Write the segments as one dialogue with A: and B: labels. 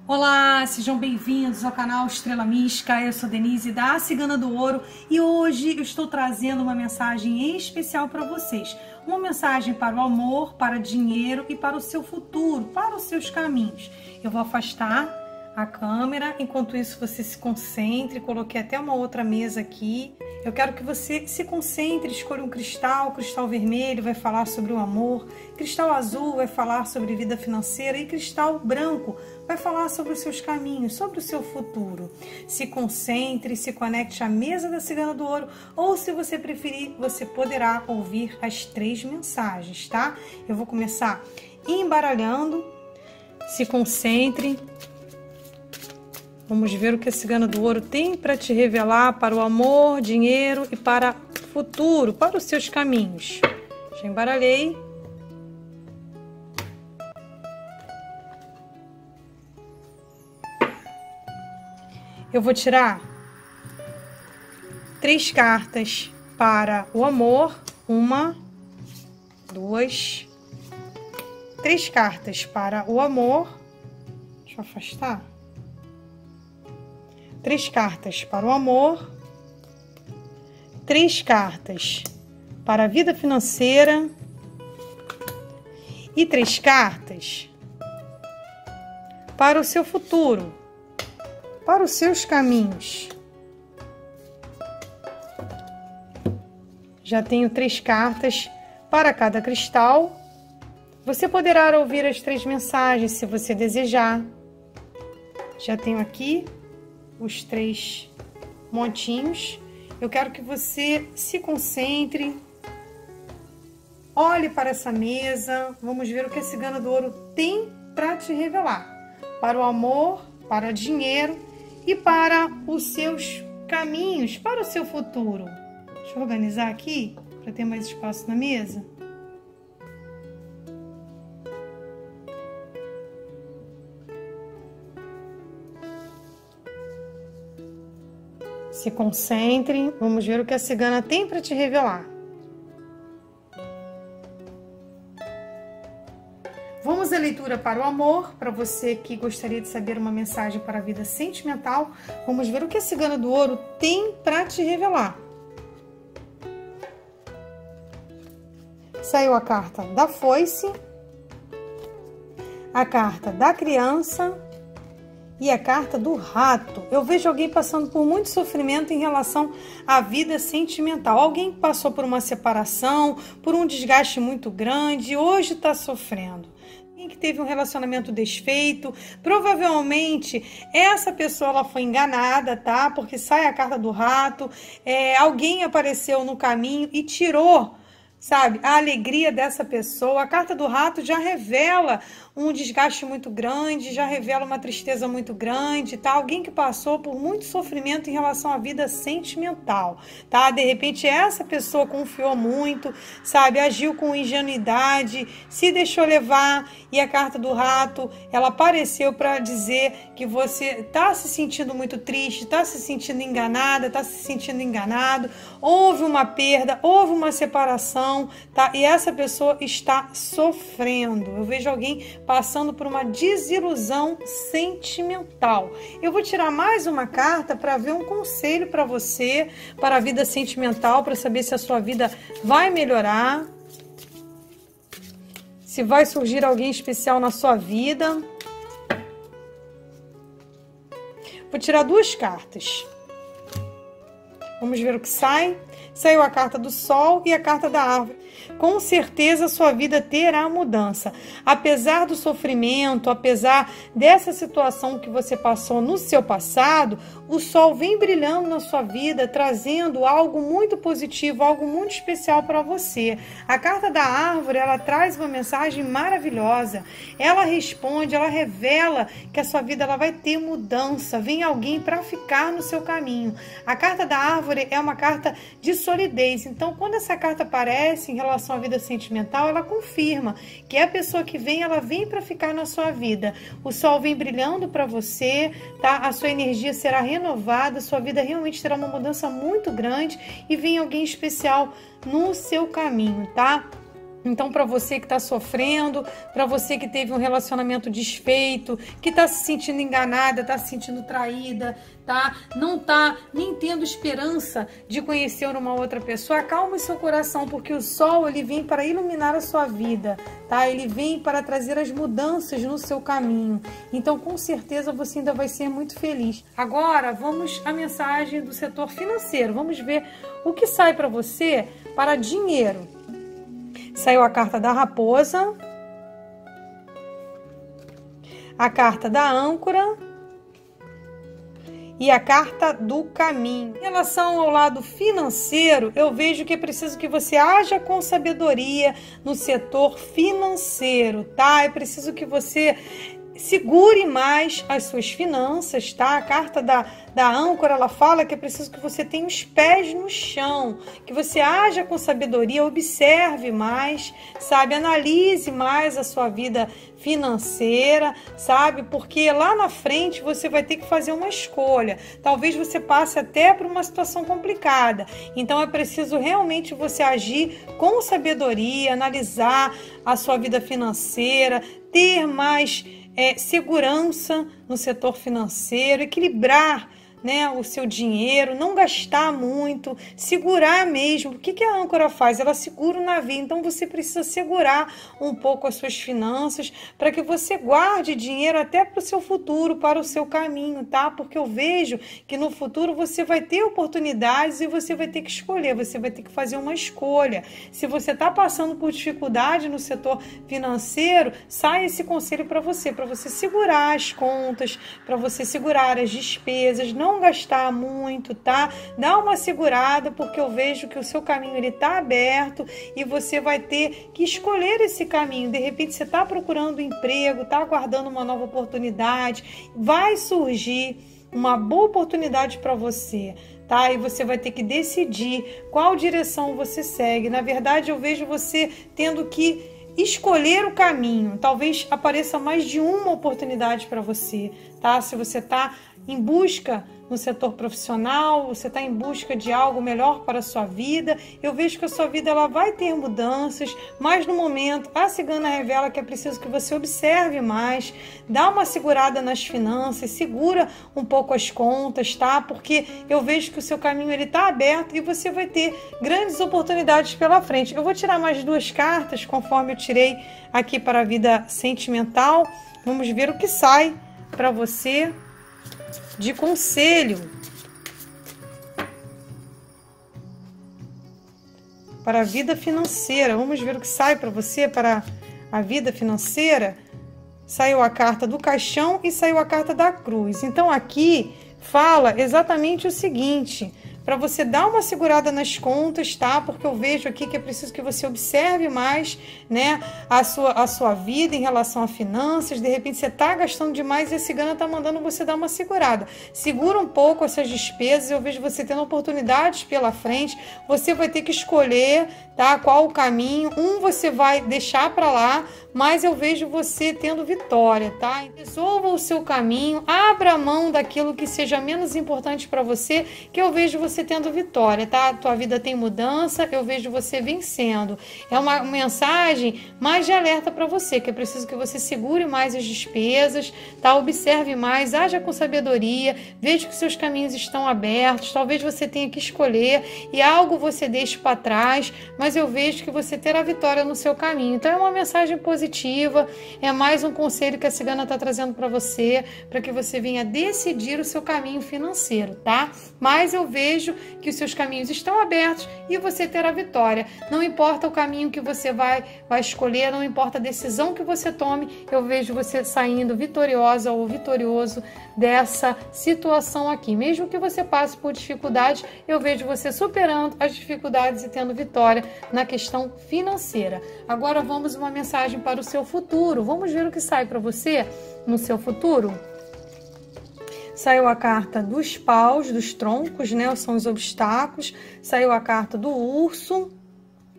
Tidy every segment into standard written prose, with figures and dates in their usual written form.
A: Olá, sejam bem-vindos ao canal Estrela Mística. Eu sou Denise da Cigana do Ouro e hoje eu estou trazendo uma mensagem especial para vocês. Uma mensagem para o amor, para o dinheiro e para o seu futuro, para os seus caminhos. Eu vou afastar a câmera, enquanto isso você se concentre. Coloquei até uma outra mesa aqui. Eu quero que você se concentre, escolha um cristal. O cristal vermelho vai falar sobre o amor, cristal azul vai falar sobre vida financeira e cristal branco vai falar sobre os seus caminhos, sobre o seu futuro. Se concentre, se conecte à mesa da Cigana do Ouro, ou se você preferir, você poderá ouvir as 3 mensagens, tá? Eu vou começar embaralhando. Se concentre. Vamos ver o que a Cigana do Ouro tem para te revelar para o amor, dinheiro e para o futuro, para os seus caminhos. Já embaralhei. Eu vou tirar 3 cartas para o amor. 1, 2, 3 cartas para o amor. Deixa eu afastar. 3 cartas para o amor, 3 cartas para a vida financeira e 3 cartas para o seu futuro, para os seus caminhos. Já tenho 3 cartas para cada cristal. Você poderá ouvir as 3 mensagens se você desejar. Já tenho aqui os 3 montinhos. Eu quero que você se concentre, olhe para essa mesa. Vamos ver o que a Cigana do Ouro tem para te revelar, para o amor, para o dinheiro e para os seus caminhos, para o seu futuro. Deixa eu organizar aqui para ter mais espaço na mesa. Se concentre, vamos ver o que a Cigana tem para te revelar. Vamos à leitura para o amor, para você que gostaria de saber uma mensagem para a vida sentimental. Vamos ver o que a Cigana do Ouro tem para te revelar. Saiu a carta da foice, a carta da criança e a carta do rato. Eu vejo alguém passando por muito sofrimento em relação à vida sentimental. Alguém que passou por uma separação, por um desgaste muito grande, hoje está sofrendo. Alguém que teve um relacionamento desfeito, provavelmente essa pessoa ela foi enganada, tá? Porque sai a carta do rato, alguém apareceu no caminho e tirou, sabe, a alegria dessa pessoa. A carta do rato já revela um desgaste muito grande, já revela uma tristeza muito grande, tá? Alguém que passou por muito sofrimento em relação à vida sentimental, tá? De repente essa pessoa confiou muito, sabe, agiu com ingenuidade, se deixou levar, e a carta do rato, ela apareceu para dizer que você tá se sentindo muito triste, tá se sentindo enganada, tá se sentindo enganado, houve uma perda, houve uma separação, tá? E essa pessoa está sofrendo. Eu vejo alguém passando por uma desilusão sentimental. Eu vou tirar mais uma carta para ver um conselho para você, para a vida sentimental, para saber se a sua vida vai melhorar, se vai surgir alguém especial na sua vida. Vou tirar 2 cartas. Vamos ver o que sai. Saiu a carta do sol e a carta da árvore. Com certeza sua vida terá mudança. Apesar do sofrimento, apesar dessa situação que você passou no seu passado, o sol vem brilhando na sua vida, trazendo algo muito positivo, algo muito especial para você. A carta da árvore, ela traz uma mensagem maravilhosa. Ela responde, ela revela que a sua vida ela vai ter mudança. Vem alguém para ficar no seu caminho. A carta da árvore é uma carta de solidez. Então, quando essa carta aparece em relação à vida sentimental, ela confirma que a pessoa que vem, ela vem para ficar na sua vida. O sol vem brilhando para você, tá? A sua energia será renovada, sua vida realmente terá uma mudança muito grande e vem alguém especial no seu caminho, tá? Então, para você que está sofrendo, para você que teve um relacionamento desfeito, que está se sentindo enganada, está se sentindo traída, tá? Não está nem tendo esperança de conhecer uma outra pessoa, acalme seu coração, porque o sol ele vem para iluminar a sua vida, tá? Ele vem para trazer as mudanças no seu caminho. Então, com certeza, você ainda vai ser muito feliz. Agora, vamos à mensagem do setor financeiro. Vamos ver o que sai para você para dinheiro. Saiu a carta da raposa, a carta da âncora e a carta do caminho. Em relação ao lado financeiro, eu vejo que é preciso que você haja com sabedoria no setor financeiro, tá? É preciso que você segure mais as suas finanças, tá? A carta da âncora, ela fala que é preciso que você tenha os pés no chão, que você haja com sabedoria, observe mais, sabe? Analise mais a sua vida financeira, sabe? Porque lá na frente você vai ter que fazer uma escolha. Talvez você passe até por uma situação complicada. Então é preciso realmente você agir com sabedoria, analisar a sua vida financeira, ter mais segurança no setor financeiro, equilibrar, né, o seu dinheiro, não gastar muito, segurar mesmo. O que a âncora faz? Ela segura o navio, então você precisa segurar um pouco as suas finanças para que você guarde dinheiro até para o seu futuro, para o seu caminho, tá? Porque eu vejo que no futuro você vai ter oportunidades e você vai ter que escolher, você vai ter que fazer uma escolha. Se você está passando por dificuldade no setor financeiro, sai esse conselho para você segurar as contas, para você segurar as despesas, não gastar muito, tá? Dá uma segurada, porque eu vejo que o seu caminho ele tá aberto e você vai ter que escolher esse caminho. De repente você tá procurando emprego, tá aguardando uma nova oportunidade, vai surgir uma boa oportunidade para você, tá? E você vai ter que decidir qual direção você segue. Na verdade, eu vejo você tendo que escolher o caminho. Talvez apareça mais de uma oportunidade para você, tá? Se você tá em busca no setor profissional, você está em busca de algo melhor para a sua vida, eu vejo que a sua vida ela vai ter mudanças, mas no momento a cigana revela que é preciso que você observe mais, dá uma segurada nas finanças, segura um pouco as contas, tá? Porque eu vejo que o seu caminho ele está aberto e você vai ter grandes oportunidades pela frente. Eu vou tirar mais 2 cartas, conforme eu tirei aqui para a vida sentimental. Vamos ver o que sai para você de conselho para a vida financeira. Vamos ver o que sai para você para a vida financeira. Saiu a carta do caixão e saiu a carta da cruz. Então aqui fala exatamente o seguinte: para você dar uma segurada nas contas, tá? Porque eu vejo aqui que é preciso que você observe mais, né, a sua vida em relação a finanças. De repente você tá gastando demais e a cigana tá mandando você dar uma segurada. Segura um pouco essas despesas, eu vejo você tendo oportunidades pela frente. Você vai ter que escolher, tá, qual o caminho. Você vai deixar para lá, mas eu vejo você tendo vitória, tá? Resolva o seu caminho, abra mão daquilo que seja menos importante para você, que eu vejo você tendo vitória, tá? Tua vida tem mudança, eu vejo você vencendo. É uma mensagem mais de alerta para você, que é preciso que você segure mais as despesas, tá? Observe mais, haja com sabedoria, veja que seus caminhos estão abertos, talvez você tenha que escolher e algo você deixe para trás, mas eu vejo que você terá vitória no seu caminho. Então é uma mensagem positiva, é mais um conselho que a cigana está trazendo para você, para que você venha decidir o seu caminho financeiro, tá? Mas eu vejo que os seus caminhos estão abertos e você terá vitória. Não importa o caminho que você vai escolher, não importa a decisão que você tome, eu vejo você saindo vitoriosa ou vitorioso dessa situação aqui. Mesmo que você passe por dificuldades, eu vejo você superando as dificuldades e tendo vitória na questão financeira. Agora vamos uma mensagem para o seu futuro. Vamos ver o que sai para você no seu futuro? Saiu a carta dos paus, dos troncos, né? São os obstáculos. Saiu a carta do urso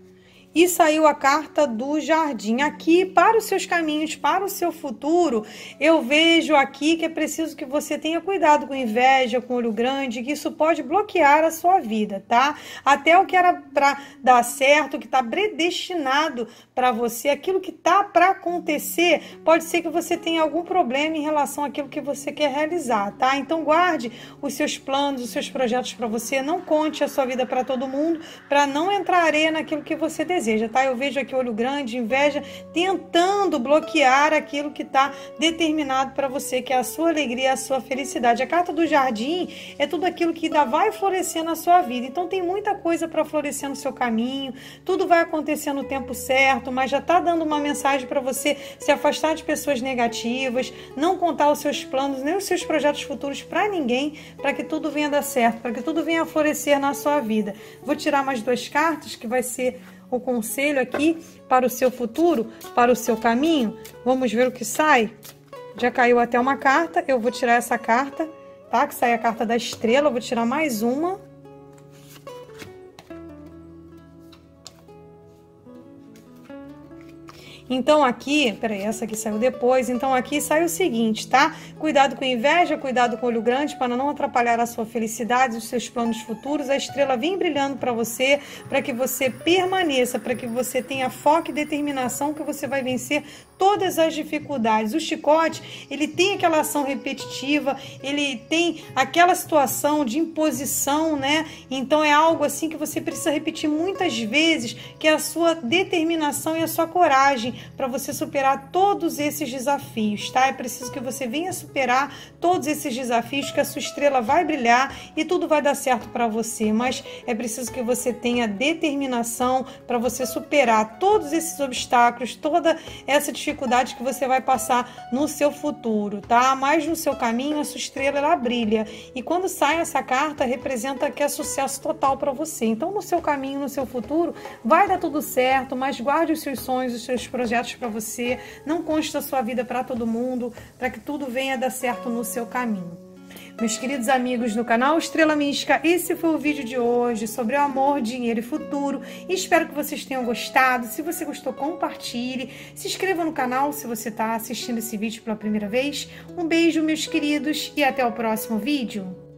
A: E saiu a carta do jardim. Aqui, para os seus caminhos, para o seu futuro, eu vejo aqui que é preciso que você tenha cuidado com inveja, com olho grande, que isso pode bloquear a sua vida, tá? Até o que era para dar certo, que está predestinado para você, aquilo que tá para acontecer, pode ser que você tenha algum problema em relação àquilo que você quer realizar, tá? Então guarde os seus planos, os seus projetos para você, não conte a sua vida para todo mundo, para não entrar areia naquilo que você deseja, tá? Eu vejo aqui olho grande, inveja, tentando bloquear aquilo que está determinado para você, que é a sua alegria, a sua felicidade. A carta do jardim é tudo aquilo que ainda vai florescer na sua vida. Então tem muita coisa para florescer no seu caminho, tudo vai acontecer no tempo certo, mas já está dando uma mensagem para você se afastar de pessoas negativas, não contar os seus planos, nem os seus projetos futuros para ninguém, para que tudo venha dar certo, para que tudo venha a florescer na sua vida. Vou tirar mais 2 cartas, que vai ser o conselho aqui para o seu futuro, para o seu caminho. Vamos ver o que sai. Já caiu até uma carta, eu vou tirar essa carta, tá? Que sai a carta da estrela, eu vou tirar mais uma. Então aqui, peraí, essa aqui saiu depois, então aqui sai o seguinte, tá? Cuidado com inveja, cuidado com olho grande, para não atrapalhar a sua felicidade, os seus planos futuros. A estrela vem brilhando para você, para que você permaneça, para que você tenha foco e determinação, que você vai vencer todas as dificuldades. O chicote, ele tem aquela ação repetitiva, ele tem aquela situação de imposição, né? Então é algo assim que você precisa repetir muitas vezes, que é a sua determinação e a sua coragem para você superar todos esses desafios, tá? É preciso que você venha superar todos esses desafios, que a sua estrela vai brilhar e tudo vai dar certo para você, mas é preciso que você tenha determinação para você superar todos esses obstáculos, toda essa dificuldade que você vai passar no seu futuro, tá? Mas no seu caminho, a sua estrela, ela brilha, e quando sai essa carta, representa que é sucesso total para você. Então, no seu caminho, no seu futuro, vai dar tudo certo, mas guarde os seus sonhos, os seus projetos para você, não conte a sua vida para todo mundo, para que tudo venha dar certo no seu caminho. Meus queridos amigos do canal Estrela Mística, esse foi o vídeo de hoje sobre o amor, dinheiro e futuro. Espero que vocês tenham gostado. Se você gostou, compartilhe. Se inscreva no canal se você está assistindo esse vídeo pela primeira vez. Um beijo, meus queridos, e até o próximo vídeo.